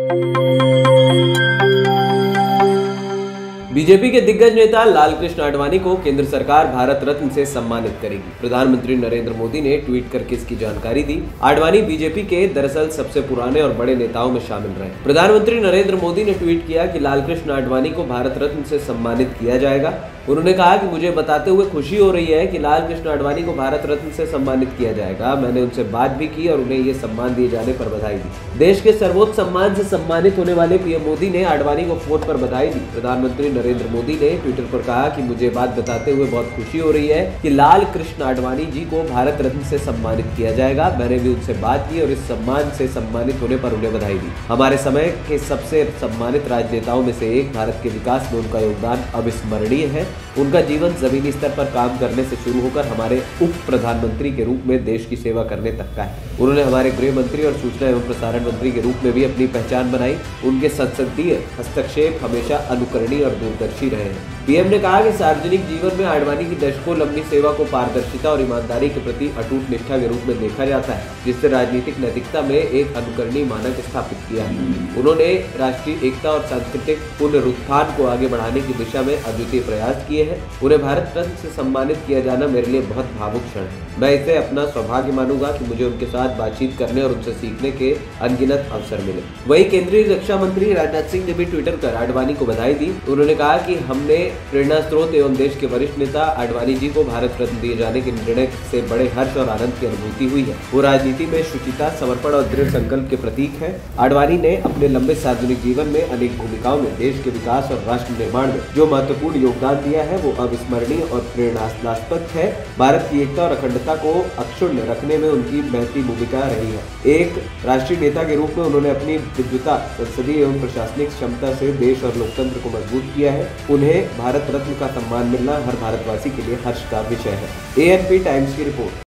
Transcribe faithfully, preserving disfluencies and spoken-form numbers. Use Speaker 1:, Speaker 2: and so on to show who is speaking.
Speaker 1: BJP के दिग्गज नेता लालकृष्ण आडवाणी को केंद्र सरकार भारत रत्न से सम्मानित करेगी। प्रधानमंत्री नरेंद्र मोदी ने ट्वीट करके इसकी जानकारी दी। आडवाणी बीजेपी के दरअसल सबसे पुराने और बड़े नेताओं में शामिल रहे। प्रधानमंत्री नरेंद्र मोदी ने ट्वीट किया कि लालकृष्ण आडवाणी को भारत रत्न से सम्मानित किया जाएगा। उन्होंने कहा कि मुझे बताते हुए खुशी हो रही है कि लालकृष्ण आडवाणी को भारत रत्न से सम्मानित किया जाएगा। मैंने उनसे बात भी की और उन्हें ये सम्मान दिए जाने पर बधाई दी। देश के सर्वोच्च सम्मान से सम्मानित होने वाले पीएम मोदी ने आडवाणी को फोन पर बधाई दी। प्रधानमंत्री नरेंद्र मोदी ने ट्विटर पर कहा कि मुझे बात बताते हुए बहुत खुशी हो रही है कि लाल कृष्ण आडवाणी जी को भारत रत्न से सम्मानित किया जाएगा। मैंने भी उनसे बात की और इस सम्मान से सम्मानित होने पर उन्हें बधाई दी। हमारे समय के सबसे सम्मानित राजनेताओं में से एक, भारत के विकास में उनका योगदान अविस्मरणीय है। उनका जीवन जमीनी स्तर पर काम करने से शुरू होकर हमारे उप प्रधानमंत्री के रूप में देश की सेवा करने तक का है। उन्होंने हमारे गृह मंत्री और सूचना एवं प्रसारण मंत्री के रूप में भी अपनी पहचान बनाई। उनके संसदीय हस्तक्षेप हमेशा अनुकरणीय और दूरदर्शी रहे हैं। पीएम ने कहा कि सार्वजनिक जीवन में आडवाणी की दशकों लंबी सेवा को पारदर्शिता और ईमानदारी के प्रति अटूट निष्ठा के रूप में देखा जाता है, जिससे राजनीतिक नैतिकता में एक अनुकरणीय मानक स्थापित किया है। उन्होंने राष्ट्रीय एकता और सांस्कृतिक पुनरुत्थान को आगे बढ़ाने की दिशा में अद्वितीय प्रयास किए हैं। उन्हें भारत रत्न से सम्मानित किया जाना मेरे लिए बहुत भावुक क्षण है। मैं इसे अपना सौभाग्य मानूंगा कि मुझे उनके साथ बातचीत करने और उनसे सीखने के अनगिनत अवसर मिले। वहीं केंद्रीय रक्षा मंत्री राजनाथ सिंह ने भी ट्विटर कर आडवाणी को बधाई दी। उन्होंने कहा कि हमने प्रेरणा स्रोत एवं देश के वरिष्ठ नेता आडवाणी जी को भारत रत्न दिए जाने के निर्णय से बड़े हर्ष और आनंद की अनुभूति हुई है। वो राजनीति में शुचिता, समर्पण और दृढ़ संकल्प के प्रतीक है। आडवाणी ने अपने लंबे सार्वजनिक जीवन में अनेक भूमिकाओं में देश के विकास और राष्ट्र निर्माण में जो महत्वपूर्ण योगदान दिया है वो अविस्मरणीय और प्रेरणास्पद है। भारत की एकता और अखंडता को अक्षुण्ण रखने में उनकी महती भूमिका रही है। एक राष्ट्रीय नेता के रूप में उन्होंने अपनी विद्वता, संसदीय एवं प्रशासनिक क्षमता से देश और लोकतंत्र को मजबूत किया है। उन्हें भारत रत्न का सम्मान मिलना हर भारतवासी के लिए हर्ष का विषय है। एएनपी टाइम्स की रिपोर्ट।